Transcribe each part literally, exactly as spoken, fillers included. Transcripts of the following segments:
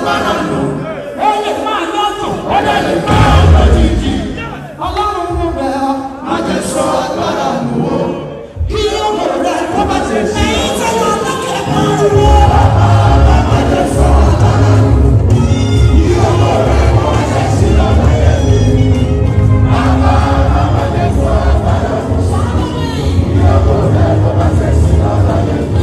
agbára nù. Ó lè máa lọ́tọ̀, ó lè lè máa lójijì. Ọlọ́run mo bẹ̀ ọ́, má jẹ́ sọ agbára nù o. Kí ọmọ rẹ̀ kó bá ṣe sí ọ. Ẹ̀yin tẹ́lẹ̀ ọlọ́kẹ́ pariwo. Má jẹ́ sọ agbára nù. Kí ọmọ rẹ̀ kó bá ṣe sí ọ láyé mi. Má jẹ́ sọ agbára nù. Kí ọmọ rẹ̀ kó bá ṣe sí ọ láyé mi.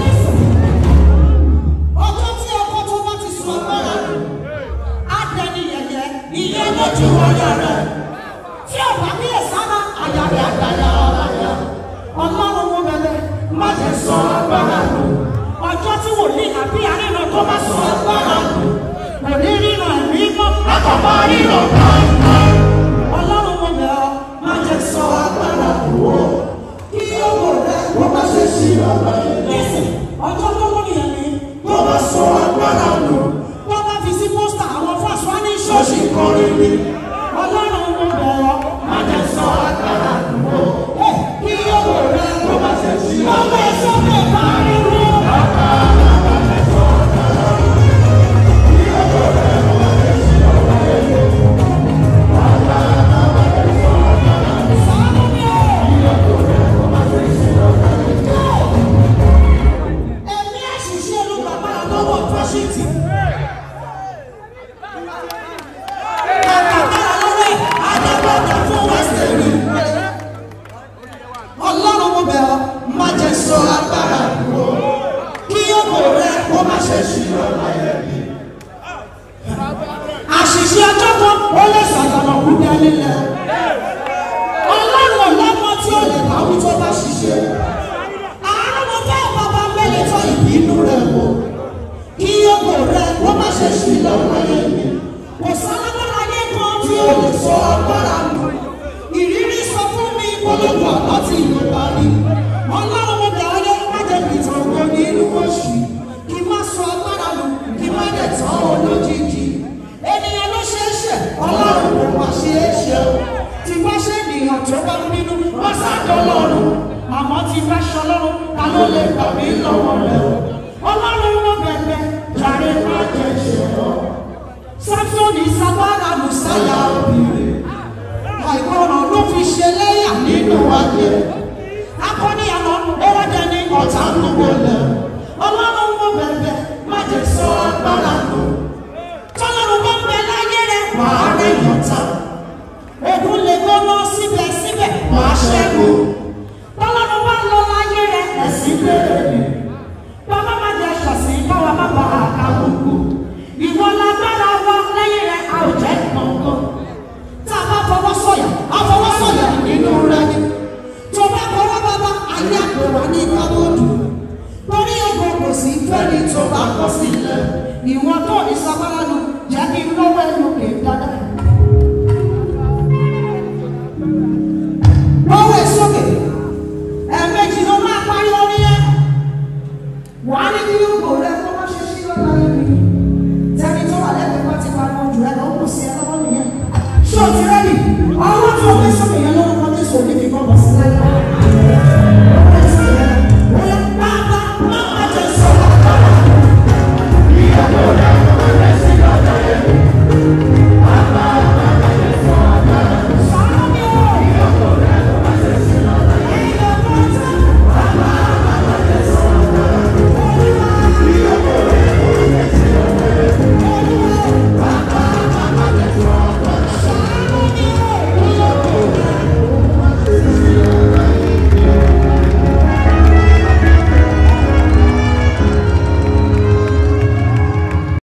Ọjọ́ tí ọkọ̀ tó bá ti sọ agbára nù, á dẹni yẹ̀yẹ́, ìyẹn lójú ọ̀yà rẹ̀. Tí ọ̀pá bí ẹ̀sánà, àyà rẹ̀ àgbàyà ọ̀láyà. Ọlọ́run wo bẹ̀rẹ̀, má jẹ́ sọ agbára nù. Ọjọ́ tí wòlíì àbí àrínà tó bá sọ agbára nù, kò ní ríran ẹ̀mí mọ́. Àkọ́kọ́ ríran gbàǹgbà. Ọlọ́run wo bẹ̀rẹ̀, má jẹ́ sọ agbára nù o. Kí owó rẹ̀ kó má ṣe sí ọ̀la yẹn. Lẹ́sìn, ọjọ́ tó wọ́n nìyẹn ni tó bá sọ agbára nù. Wọ́n bá fi sí pósítà àwọn fásitì wá ní ṣọ́ọ̀ṣì kọrin ni. Ọlọ́run wo bẹ̀rẹ̀, má jẹ́ sọ agbára nù o. Kí owó rẹ̀ kó má ṣe sí ọ̀la yẹn. Ọmọ ẹ̀sọ́ bẹ̀ pariwo. Ọlọ́run mo bẹ̀ ọ́, má jẹ́ sọ agbára nù o. Kí ògo rẹ̀ kó má ṣe sí ọ̀la yẹn mi. Àṣìṣe ọjọ́ kan ó lè ṣàtàlọ̀ kú dání lẹ̀. Ọlọ́run ọlọ́mọ tí ó lè báwí tó bá ṣiṣẹ́. Àánú mo fẹ́ bàbá mẹ́lẹ̀ tó ìbínú rẹ̀ wò. Kí ògo rẹ̀ kó má ṣe sí ọ̀la yẹn mi. Kò sálágbára yẹn kan tí ó lè sọ agbára nù. Ìrírí sọ fún mi ológun àbátì ìlú parí. Ọlọ́run mo bẹ̀ ọ́ yẹ má jẹ́ kìtàn ògo nínú oṣù. Kí má sọ agbára nù, kí má dẹ̀ tán ọ lójijì. Ènìyàn ló ṣe é ṣe, Ọlọ́run kò wá ṣe é ṣe. Tí bá ṣe ènìyàn tó bá bínú, wọ́n ṣàdọ̀ lọ́rùn. Àmọ́ tí bá ṣe Ọlọ́run, ta ló lè gbà mí lọ́wọ́ rẹ̀ o? Ọlọ́run mo bẹ̀bẹ̀, jàre má jẹ́ ṣe ọ́. Sáfíọ́nì sagbára lù sáyà obìnrin. Àìgbọràn ló fi ṣe lẹ́yà nínú ayé. Akọni àná ó wá jẹ ní ọ̀tá gbogbo lẹ̀. Ọlọ́run mo bẹ̀bẹ̀, má jẹ́ sọ agbára nù. Tọ́lọ́run bá ń bẹ láyé rẹ̀, wàá rẹ̀ yọ̀tá. Ogun lè gbóná síbẹ̀síbẹ̀, wàá ṣẹ́gun. Tọ́lọ́run bá lọ láyé rẹ̀, ẹ̀sìn bẹ̀rẹ̀ ni. Bàbá má jẹ́ ṣọ̀sìn káwa má ba àkàbùkù. Ìwọ lágbára wa láyé rẹ̀, a ò jẹ́ kankan. Tá a bá fọwọ́ sọ̀yà, a fọwọ́ sọ̀yà nínú rẹ̀ ni. Tó bá kọ́wọ́ bàbá, ayé àpò wà ní kábọ́ọ̀dù. Torí ogun kò sí fẹ́ni tó bá kọ sílẹ̀. Ìwọ tó ní sagbára nù, jẹ́ kí n lọ́wọ́ ẹnu kè dáadáa.